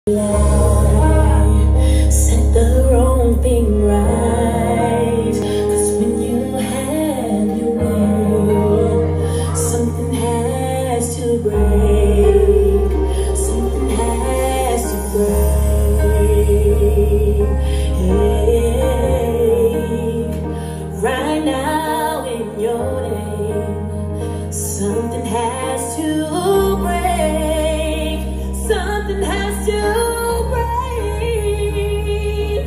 Set the wrong thing right. 'Cause when you have your way, something has to break. Something has to break. Hey, right now in your name, something has to break. Something has to break.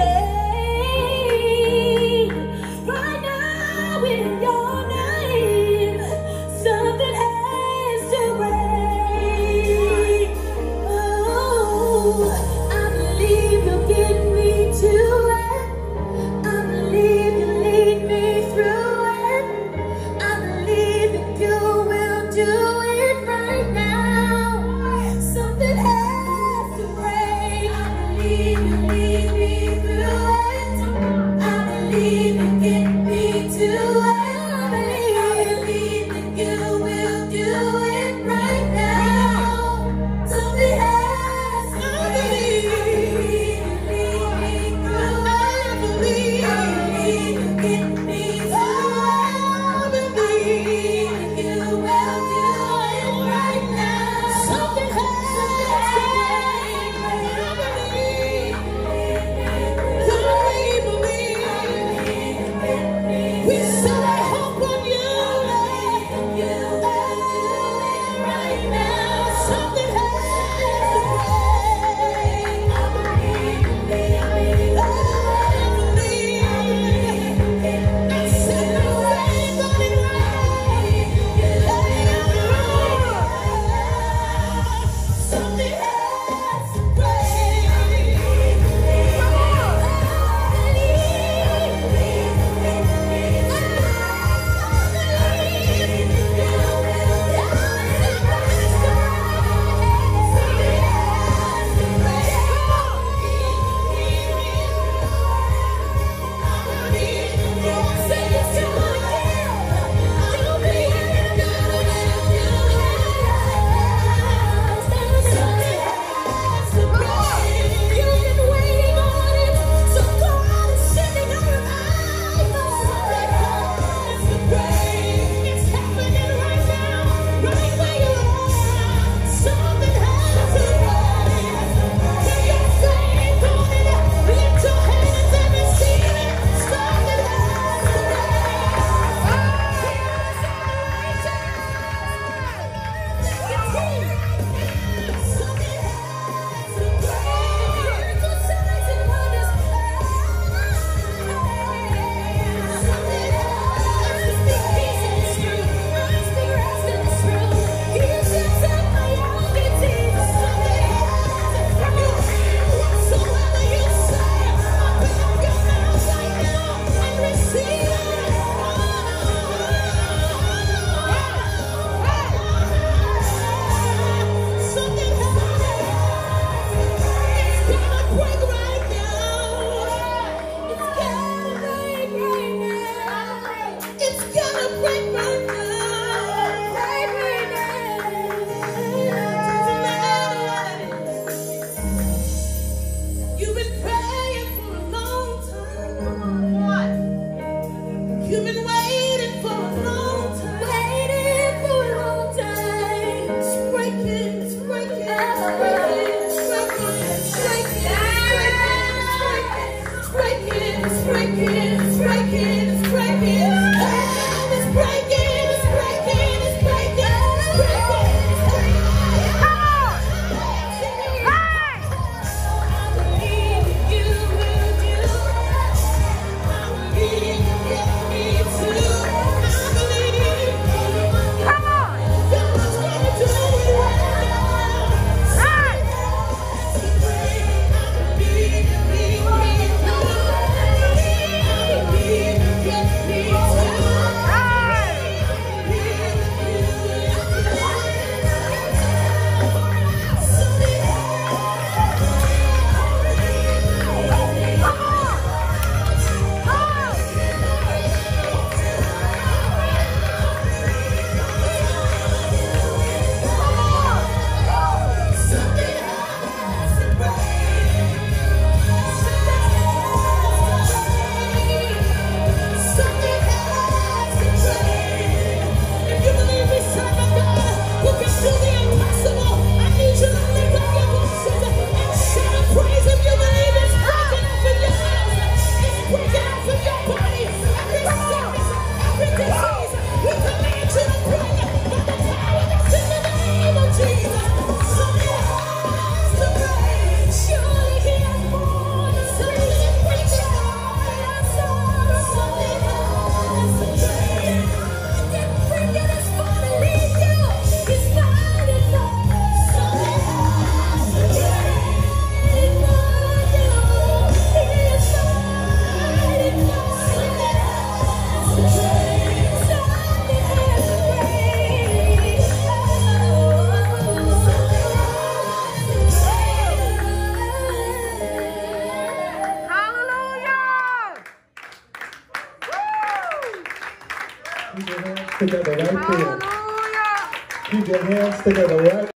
Hey, right now in your name, something has to break. Oh, I believe you'll get me to it. I believe you'll lead me through it. I believe that you will do it right now. Something has to break. I believe you lead me through it. I believe you get me to it. I believe that you will do it right now. Something has to break. Keep your hands together right there. Keep your hands together right